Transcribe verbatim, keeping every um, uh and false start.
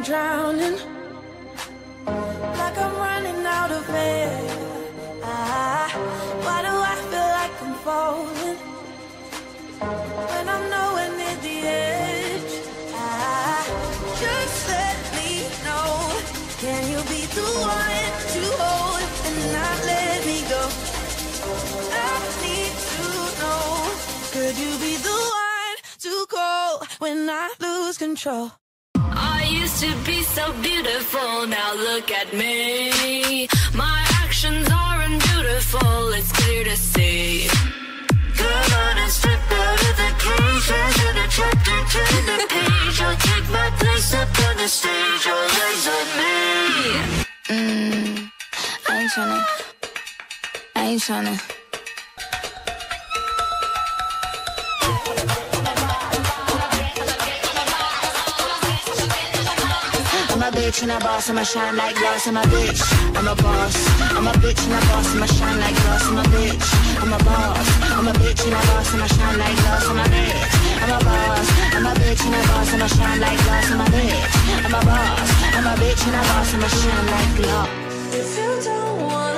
drowning, like I'm running out of air. Ah, why do I feel like I'm falling when I'm nowhere near the edge? Ah, just let me know. Can you be the one to hold and not let me go? I need to know. Could you be the one to call when I lose control? I used to be so beautiful, now look at me. My actions aren't beautiful, it's clear to see. Come on and step out of the cage, as in a chapter, turn the page. I'll take my place up on the stage, all eyes on me. Mmm, I ain't tryna, I ain't tryna. I'm a bitch and a boss, I'ma shine like glass. I'm a bitch, I'm a boss. I'm a bitch and a boss, I'ma shine like glass. I'm a bitch, I'm a boss. I'm a bitch and a boss, I'ma shine like glass. I'm a bitch, I'm a boss. I'm a bitch and a boss, I'ma shine like glass. I'm a bitch, I'm a boss. I'm a bitch and a boss, I'ma shine like glass. If you don't want